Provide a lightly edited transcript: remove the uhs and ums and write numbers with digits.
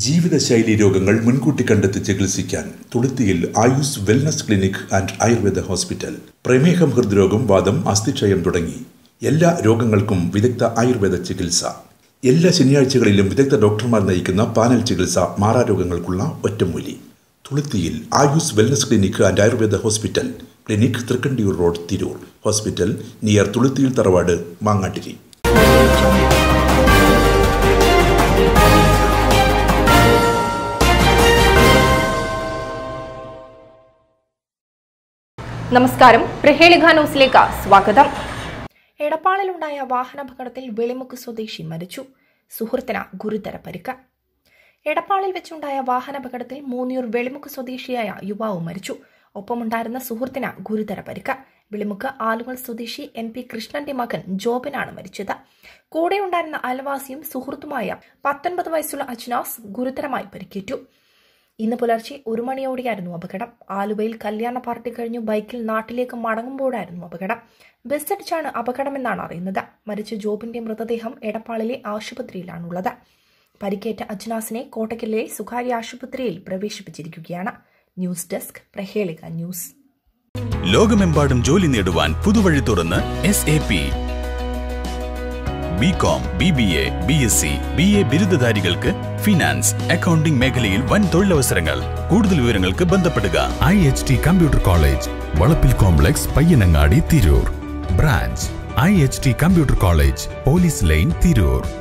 ജീവിതശൈലി രോഗങ്ങൾ മുൻകൂട്ടി കണ്ടെത്തി ചികിത്സിക്കാൻ Thuluthiyil Ayus wellness clinic and Ayurveda hospital. പ്രമേഹം, ഹൃദ്രോഗം, വാദം, അസ്ഥിക്ഷയം തുടങ്ങി എല്ലാ രോഗങ്ങൾക്കും വിദഗ്ധ ആയുർവേദ ചികിത്സ. എല്ലാ ശനിയാഴ്ചകളിലും വിദഗ്ധ ഡോക്ടർമാർ നയിക്കുന്ന പാനൽ ചികിത്സ. മാറാരോഗങ്ങൾക്കുള്ള ഒറ്റമൂലി. Thuluthiyil Ayus wellness clinic and Ayurveda hospital. Clinic Thrikkandiyur road, Tirur. Hospital near Thuluthiyil തറവാട്, മാങ്ങാട്ടിരി. നമസ്കാരം, പ്രഹേളിക ന്യൂസിലേക്ക് സ്വാഗതം. എടപ്പാളിലുണ്ടായ വാഹനാപകടത്തിൽ വെളിമുക്ക് സ്വദേശി മരിച്ചു. സുഹൃത്തിന് ഗുരുതര പരിക്ക്. എടപ്പാളിൽ വെച്ചുണ്ടായ വാഹനാപകടത്തിൽ മൂന്നിയൂർ വെളിമുക്ക് സ്വദേശിയായ യുവാവ് മരിച്ചു. ഒപ്പമുണ്ടായിരുന്ന സുഹൃത്തിന് ഗുരുതര പരിക്ക്. വെളിമുക്ക് ആലുങ്ങൽ സ്വദേശി NP കൃഷ്ണന്റെ മകൻ ജോബിനാണ് മരിച്ചത്. കൂടെയുണ്ടായിരുന്ന അയൽവാസിയും സുഹൃത്തുമായ 19 വയസ്സുള്ള അജ്നാസ് ഗുരുതരമായി പരിക്കേറ്റു. ഇന്ന് പുലർച്ചെ 1 മണിയോടെയായിരുന്നു അപകടം. ആലുവയിൽ കല്യാണ പാർട്ടി കഴിഞ്ഞു ബൈക്കിൽ നാട്ടിലേക്ക് മടങ്ങുമ്പോഴായിരുന്നു അപകടം. ബസ്സിടിച്ചാണ് അപകടമെന്നാണ് അറിയുന്നത്. മരിച്ച ജോബിന്റെ മൃതദേഹം എടപ്പാളിലെ ആശുപത്രിയിലാണുള്ളത്. പരിക്കേറ്റ അജ്നാസിനെ കോട്ടക്കലിലെ സ്വകാര്യ ആശുപത്രിയിൽ പ്രവേശിപ്പിച്ചിരിക്കുകയാണ്. News desk, Prahelika news. ലോകമെമ്പാടും ജോലി നേടുവാൻ പുതുവഴി തുറന്ന് SAP. BCom, BBA, BSc, BA ബിരുദധാരികൾക്ക് ഫിനാൻസ്, അക്കൗണ്ടിംഗ് മേഖലയിൽ വൻ തൊഴിലവസരങ്ങൾ. കൂടുതൽ വിവരങ്ങൾക്ക് ബന്ധപ്പെടുക. IHT computer college, Valappil complex, Payyanangadi, Tirur. Branch IHT computer college, police line, Tirur.